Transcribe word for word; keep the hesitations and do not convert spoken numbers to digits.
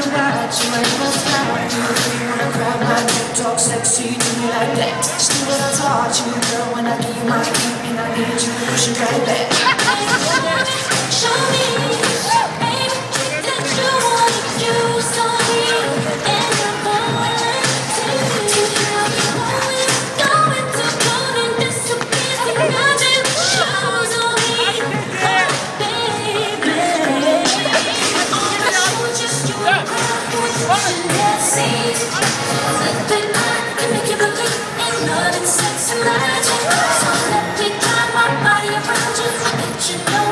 wanna ride, you ain't gonna fly. You wanna grab my neck, talk sexy to me like that. Just do what I taught you, girl, when I give you my key, and I need you to push it right back. Show me, baby, that you wanna use on me, and I'm going to going to go and disappear, see nothing shows on me, oh baby. Just you and I, see, that I can make you believe in love and sex and magic. So let me tie my body around you, I bet you know.